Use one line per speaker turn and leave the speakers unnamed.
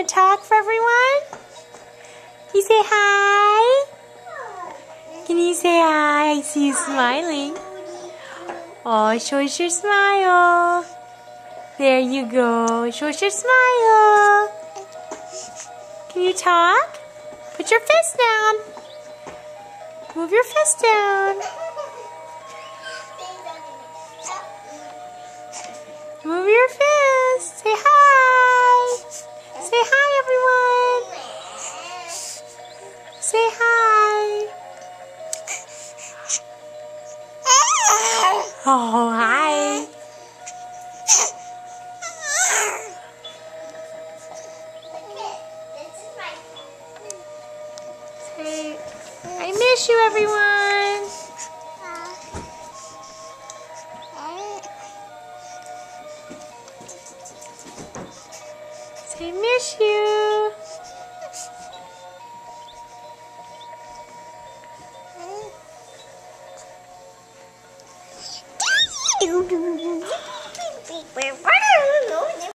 talk for everyone? Can you say hi? Can you say hi? I see you smiling. Oh, show us your smile. There you go. Show us your smile. Can you talk? Put your fist down. Move your fist down. Move your fist. Say hi. Say hi, everyone. Say hi. Oh, hi. Say, I miss you, everyone. Say, miss you.